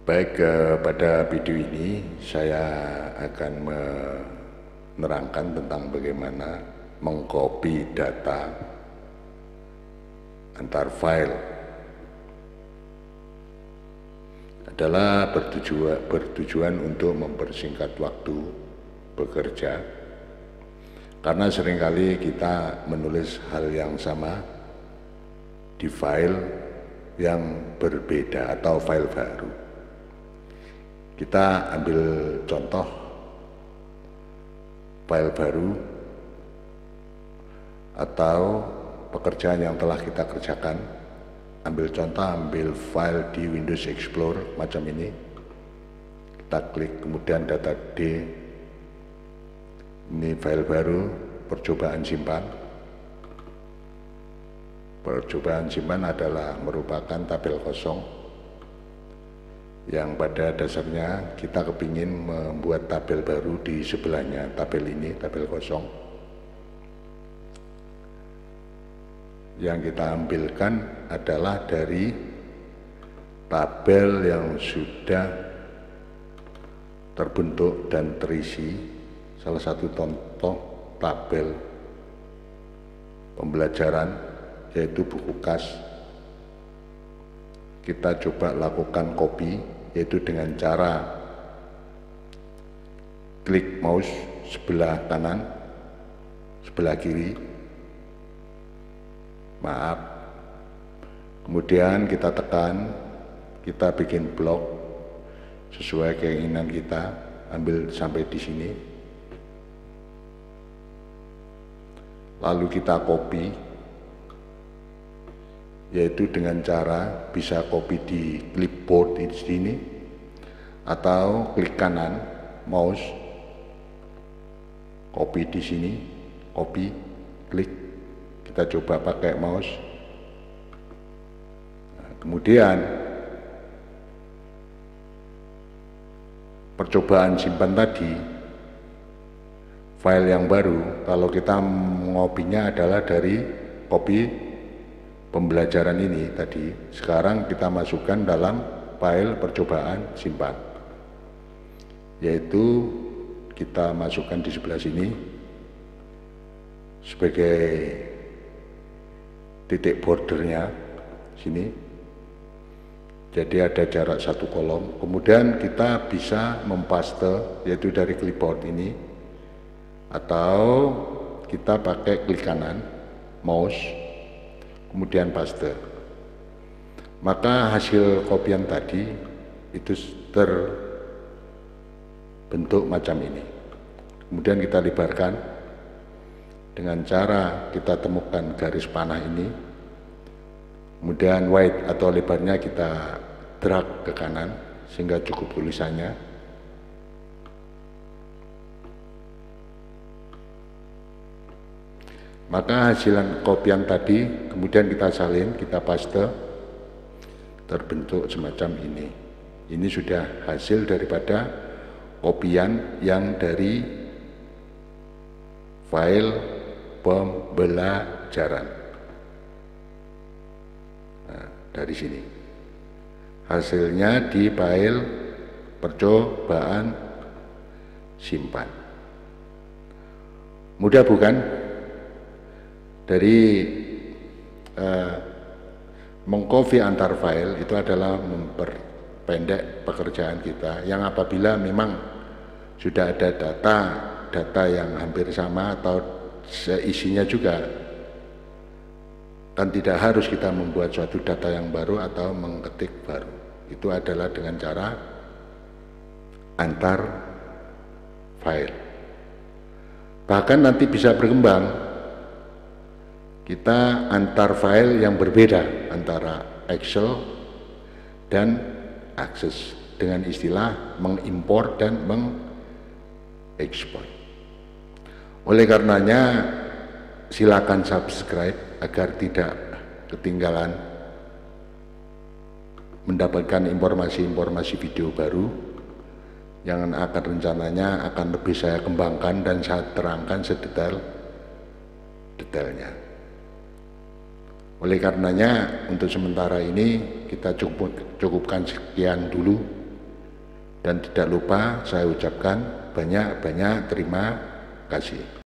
Baik, pada video ini saya akan menerangkan tentang bagaimana mengcopy data antar file. Adalah bertujuan untuk mempersingkat waktu bekerja, karena seringkali kita menulis hal yang sama di file yang berbeda atau file baru. Kita ambil contoh file baru atau pekerjaan yang telah kita kerjakan. Ambil contoh, ambil file di Windows Explorer macam ini. Kita klik, kemudian data D. Ini file baru, percobaan simpan. Percobaan simpan adalah merupakan tabel kosong yang pada dasarnya kita kepingin membuat tabel baru di sebelahnya tabel ini, tabel kosong. Yang kita ambilkan adalah dari tabel yang sudah terbentuk dan terisi. Salah satu contoh tabel pembelajaran yaitu buku kas. Kita coba lakukan copy, yaitu dengan cara klik mouse sebelah kanan, sebelah kiri, kemudian kita tekan, kita bikin blok sesuai keinginan kita, ambil sampai di sini, lalu kita copy, yaitu dengan cara bisa copy di clipboard di sini atau klik kanan mouse, copy di sini, copy, klik. Kita coba pakai mouse. Nah, kemudian percobaan simpan tadi, file yang baru, kalau kita mengopinya adalah dari copy pembelajaran ini tadi, sekarang kita masukkan dalam file percobaan simpan, yaitu kita masukkan di sebelah sini sebagai titik bordernya sini, jadi ada jarak satu kolom. Kemudian kita bisa mempaste, yaitu dari clipboard ini, atau kita pakai klik kanan mouse, kemudian paste. Maka hasil kopian tadi itu terbentuk macam ini. Kemudian kita lebarkan dengan cara kita temukan garis panah ini, kemudian width atau lebarnya kita drag ke kanan sehingga cukup tulisannya. Maka hasil kopian tadi kemudian kita salin, kita paste, terbentuk semacam ini. Ini sudah hasil daripada kopian yang dari file pembelajaran. Nah, dari sini hasilnya di file percobaan simpan. Mudah bukan? Dari mengcopy antar file itu adalah memperpendek pekerjaan kita, yang apabila memang sudah ada data yang hampir sama atau isinya juga, kan tidak harus kita membuat suatu data yang baru atau mengetik baru. Itu adalah dengan cara antar file. Bahkan nanti bisa berkembang, kita antar file yang berbeda antara Excel dan Access dengan istilah mengimpor dan mengekspor. Oleh karenanya silakan subscribe agar tidak ketinggalan mendapatkan informasi-informasi video baru yang akan rencananya akan lebih saya kembangkan dan saya terangkan sedetail-detailnya. Oleh karenanya untuk sementara ini kita cukupkan sekian dulu. Dan tidak lupa saya ucapkan banyak-banyak terima kasih.